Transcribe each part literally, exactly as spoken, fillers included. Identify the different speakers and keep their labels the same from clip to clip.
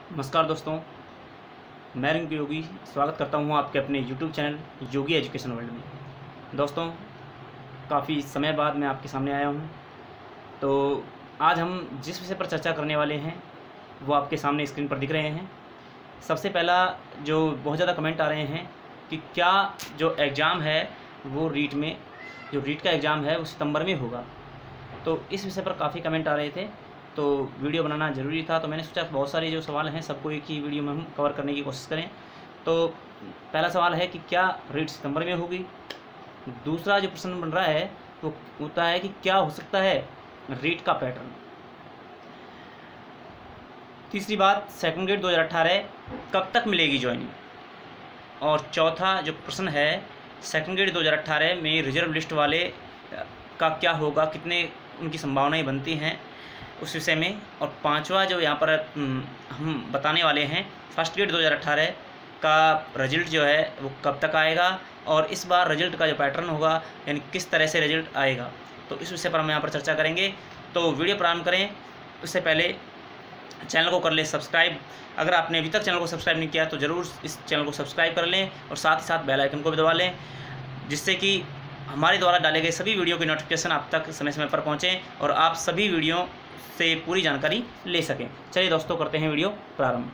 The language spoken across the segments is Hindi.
Speaker 1: नमस्कार दोस्तों, मैं रिंकू योगी स्वागत करता हूं आपके अपने YouTube channel Yogi education world में। दोस्तों, काफ़ी समय बाद मैं आपके सामने आया हूं। तो आज हम जिस विषय पर चर्चा करने वाले हैं वो आपके सामने स्क्रीन पर दिख रहे हैं। सबसे पहला जो बहुत ज़्यादा कमेंट आ रहे हैं कि क्या जो एग्ज़ाम है वो रीट में जो रीट का एग्ज़ाम है वो सितंबर में होगा। तो इस विषय पर काफ़ी कमेंट आ रहे थे, तो वीडियो बनाना ज़रूरी था। तो मैंने सोचा बहुत सारे जो सवाल हैं सबको एक ही वीडियो में हम कवर करने की कोशिश करें। तो पहला सवाल है कि क्या रीट सितंबर में होगी। दूसरा जो प्रश्न बन रहा है वो होता है कि क्या हो सकता है रीट का पैटर्न। तीसरी बात, सेकंड ग्रेड दो हज़ार अठारह कब तक मिलेगी ज्वाइनिंग। और चौथा जो प्रश्न है, सेकंड ग्रेड दो हज़ार अठारह में रिजर्व लिस्ट वाले का क्या होगा, कितने उनकी संभावनाएं बनती हैं उस विषय में। और पांचवा जो यहाँ पर हम बताने वाले हैं, फर्स्ट ग्रेड दो हज़ार अठारह का रिजल्ट जो है वो कब तक आएगा और इस बार रिजल्ट का जो पैटर्न होगा यानी किस तरह से रिजल्ट आएगा, तो इस विषय पर हम यहाँ पर चर्चा करेंगे। तो वीडियो प्रारंभ करें उससे पहले चैनल को कर लें सब्सक्राइब। अगर आपने अभी तक चैनल को सब्सक्राइब नहीं किया तो ज़रूर इस चैनल को सब्सक्राइब कर लें और साथ ही साथ बेल आइकन को भी दबा लें, जिससे कि हमारे द्वारा डाले गए सभी वीडियो की नोटिफिकेशन आप तक समय समय पर पहुँचें और आप सभी वीडियो से पूरी जानकारी ले सकें। चलिए दोस्तों, करते हैं वीडियो प्रारंभ।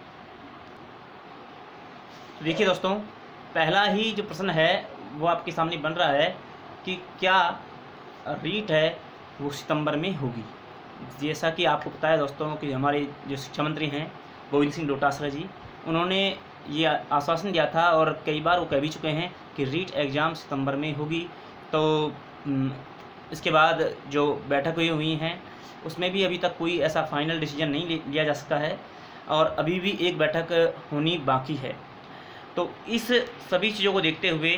Speaker 1: तो देखिए दोस्तों, पहला ही जो प्रश्न है वो आपके सामने बन रहा है कि क्या रीट है वो सितंबर में होगी। जैसा कि आपको पता है दोस्तों कि हमारे जो शिक्षा मंत्री हैं गोविंद सिंह डोटासरा जी, उन्होंने ये आश्वासन दिया था और कई बार वो कह भी चुके हैं कि रीट एग्ज़ाम सितंबर में होगी। तो इसके बाद जो बैठक हुई हुई हैं उसमें भी अभी तक कोई ऐसा फाइनल डिसीजन नहीं लिया जा सका है और अभी भी एक बैठक होनी बाकी है। तो इस सभी चीज़ों को देखते हुए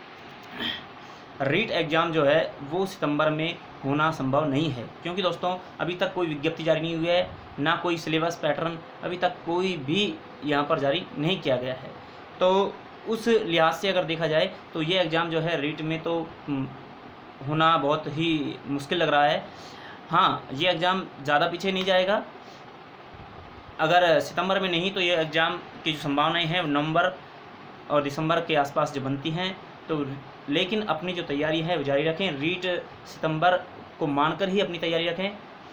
Speaker 1: रीट एग्ज़ाम जो है वो सितंबर में होना संभव नहीं है, क्योंकि दोस्तों अभी तक कोई विज्ञप्ति जारी नहीं हुई है, ना कोई सिलेबस पैटर्न अभी तक कोई भी यहाँ पर जारी नहीं किया गया है। तो उस लिहाज से अगर देखा जाए तो ये एग्ज़ाम जो है रीट में तो होना बहुत ही मुश्किल लग रहा है। हाँ, ये एग्ज़ाम ज़्यादा पीछे नहीं जाएगा। अगर सितंबर में नहीं तो ये एग्ज़ाम की जो संभावनाएं हैं नवंबर और दिसंबर के आसपास जो बनती हैं, तो लेकिन अपनी जो तैयारी है वो जारी रखें। रीट सितंबर को मानकर ही अपनी तैयारी रखें।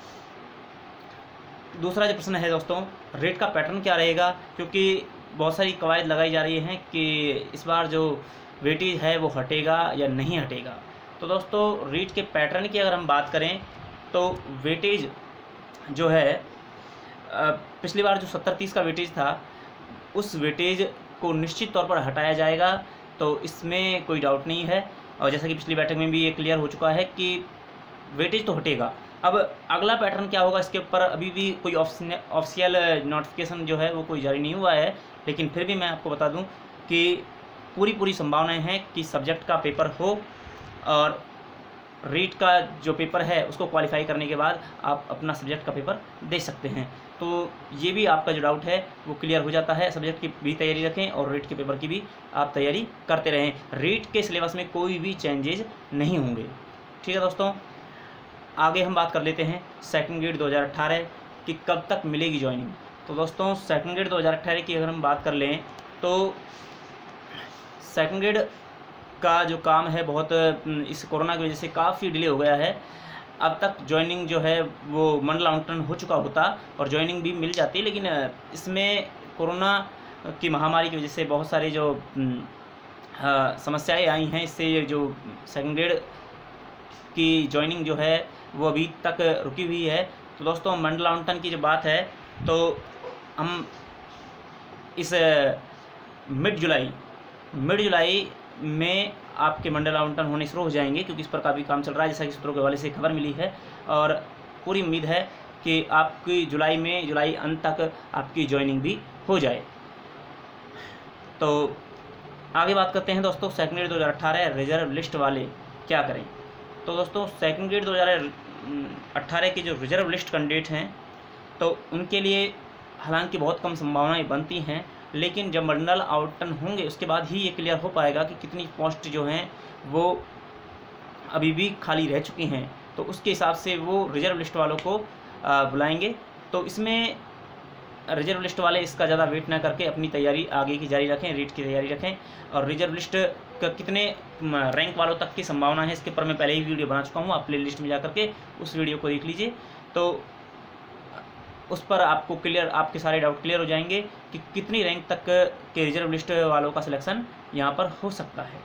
Speaker 1: दूसरा जो प्रश्न है दोस्तों, रीट का पैटर्न क्या रहेगा, क्योंकि बहुत सारी कवायद लगाई जा रही हैं कि इस बार जो वेटेज है वो हटेगा या नहीं हटेगा। तो दोस्तों, रीट के पैटर्न की अगर हम बात करें तो वेटेज जो है पिछली बार जो सत्तर तीस का वेटेज था उस वेटेज को निश्चित तौर पर हटाया जाएगा, तो इसमें कोई डाउट नहीं है। और जैसा कि पिछली बैठक में भी ये क्लियर हो चुका है कि वेटेज तो हटेगा। अब अगला पैटर्न क्या होगा इसके ऊपर अभी भी कोई ऑफिशियल नोटिफिकेशन जो है वो कोई जारी नहीं हुआ है, लेकिन फिर भी मैं आपको बता दूं कि पूरी पूरी संभावनाएं हैं कि सब्जेक्ट का पेपर हो और रीट का जो पेपर है उसको क्वालिफाई करने के बाद आप अपना सब्जेक्ट का पेपर दे सकते हैं। तो ये भी आपका जो डाउट है वो क्लियर हो जाता है। सब्जेक्ट की भी तैयारी रखें और रीट के पेपर की भी आप तैयारी करते रहें। रीट के सिलेबस में कोई भी चेंजेज नहीं होंगे। ठीक है दोस्तों, आगे हम बात कर लेते हैं सेकंड ग्रेड दो हज़ार अठारह कि कब तक मिलेगी ज्वाइनिंग। तो दोस्तों, सेकंड ग्रेड दो हज़ार अठारह की अगर हम बात कर लें तो सेकंड ग्रेड का जो काम है बहुत इस कोरोना की वजह से काफ़ी डिले हो गया है। अब तक ज्वाइनिंग जो है वो मंडल आवंटन हो चुका होता और ज्वाइनिंग भी मिल जाती, लेकिन इसमें कोरोना की महामारी की वजह से बहुत सारे जो समस्याएं आई हैं, इससे जो सेकंड ग्रेड की ज्वाइनिंग जो है वो अभी तक रुकी हुई है। तो दोस्तों, मंडल आवंटन की जो बात है तो हम इस मिड जुलाई मिड जुलाई में आपके मंडल आवंटन होने शुरू हो जाएंगे, क्योंकि इस पर काफ़ी काम चल रहा है, जैसा कि सूत्रों के हवाले से खबर मिली है। और पूरी उम्मीद है कि आपकी जुलाई में जुलाई अंत तक आपकी ज्वाइनिंग भी हो जाए। तो आगे बात करते हैं दोस्तों, सेकंड ग्रेड दो हज़ार अठारह रिजर्व लिस्ट वाले क्या करें। तो दोस्तों, सेकंड ग्रेड दो हज़ार अठारह के जो रिजर्व लिस्ट कैंडिडेट हैं तो उनके लिए हालांकि बहुत कम संभावनाएं बनती हैं, लेकिन जब मंडल आवंटन होंगे उसके बाद ही ये क्लियर हो पाएगा कि कितनी पोस्ट जो हैं वो अभी भी खाली रह चुकी हैं। तो उसके हिसाब से वो रिजर्व लिस्ट वालों को बुलाएंगे। तो इसमें रिजर्व लिस्ट वाले इसका ज़्यादा वेट ना करके अपनी तैयारी आगे की जारी रखें, रीट की तैयारी रखें। और रिजर्व लिस्ट का कितने रैंक वालों तक की संभावना है इसके ऊपर मैं पहले ही वीडियो बना चुका हूँ, आप प्ले लिस्ट में जा करके उस वीडियो को देख लीजिए, तो उस पर आपको क्लियर आपके सारे डाउट क्लियर हो जाएंगे कि कितनी रैंक तक के रिजर्व लिस्ट वालों का सिलेक्शन यहाँ पर हो सकता है।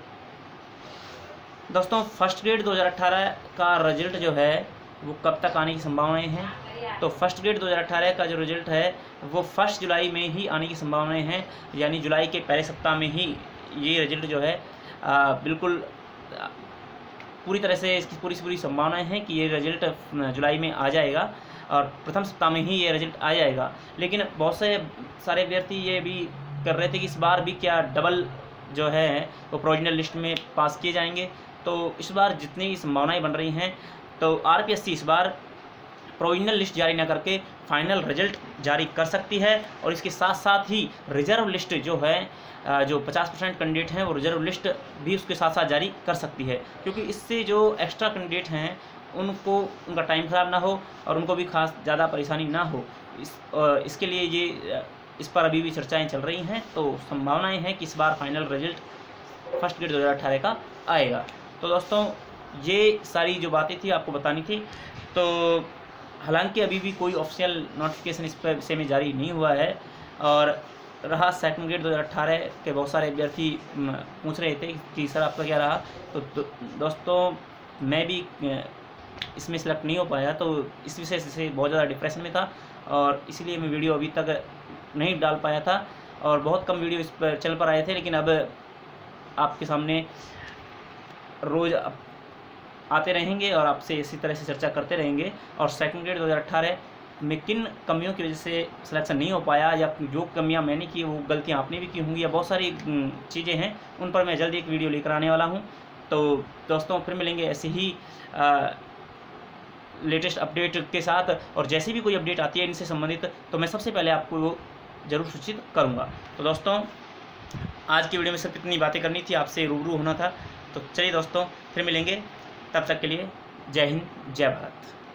Speaker 1: दोस्तों फर्स्ट ग्रेड दो हज़ार अठारह का रिजल्ट जो है वो कब तक आने की संभावनाएं हैं, तो फर्स्ट ग्रेड दो हज़ार अठारह का जो रिजल्ट है वो फर्स्ट जुलाई में ही आने की संभावनाएं हैं, यानी जुलाई के पहले सप्ताह में ही ये रिजल्ट जो है आ, बिल्कुल आ, पूरी तरह से इसकी पूरी पूरी संभावनाएं हैं कि ये रिजल्ट जुलाई में आ जाएगा और प्रथम सप्ताह में ही ये रिजल्ट आ जाएगा। लेकिन बहुत से सारे अभ्यर्थी ये भी कर रहे थे कि इस बार भी क्या डबल जो है वो प्रोविजनल लिस्ट में पास किए जाएंगे, तो इस बार जितनी संभावनाएं बन रही हैं तो आरपीएससी इस बार प्रोविजनल लिस्ट जारी न करके फाइनल रिजल्ट जारी कर सकती है। और इसके साथ साथ ही रिजर्व लिस्ट जो है जो पचास परसेंट कैंडिडेट हैं वो रिजर्व लिस्ट भी उसके साथ साथ जारी कर सकती है, क्योंकि इससे जो एक्स्ट्रा कैंडिडेट हैं उनको उनका टाइम ख़राब ना हो और उनको भी खास ज़्यादा परेशानी ना हो, इस इसके लिए ये इस पर अभी भी चर्चाएं चल रही हैं। तो संभावनाएं हैं कि इस बार फाइनल रिजल्ट फर्स्ट ग्रेड दो हज़ार अठारह का आएगा। तो दोस्तों ये सारी जो बातें थी आपको बतानी थी। तो हालांकि अभी भी कोई ऑफिशियल नोटिफिकेशन इस पर विषय में जारी नहीं हुआ है, और रहा सेकंड ग्रेड दो हज़ार अठारह के बहुत सारे अभ्यर्थी पूछ रहे थे कि सर आपका क्या रहा, तो दो, दोस्तों मैं भी इसमें सेलेक्ट नहीं हो पाया, तो इस विषय से बहुत ज़्यादा डिप्रेशन में था और इसीलिए मैं वीडियो अभी तक नहीं डाल पाया था और बहुत कम वीडियो इस पर चल पर आए थे। लेकिन अब आपके सामने रोज़ आते रहेंगे और आपसे इसी तरह से चर्चा करते रहेंगे। और सेकंड ग्रेड दो हज़ार अठारह में किन कमियों की वजह से सिलेक्शन नहीं हो पाया या जो कमियां मैंने की वो गलतियां आपने भी की होंगी या बहुत सारी चीज़ें हैं, उन पर मैं जल्दी एक वीडियो लेकर आने वाला हूं। तो दोस्तों फिर मिलेंगे ऐसे ही आ, लेटेस्ट अपडेट के साथ, और जैसी भी कोई अपडेट आती है इनसे संबंधित तो मैं सबसे पहले आपको वो ज़रूर सूचित करूँगा। तो दोस्तों आज की वीडियो में सिर्फ इतनी बातें करनी थी, आपसे रूबरू होना था। तो चलिए दोस्तों फिर मिलेंगे, तब तक के लिए जय हिंद जय भारत।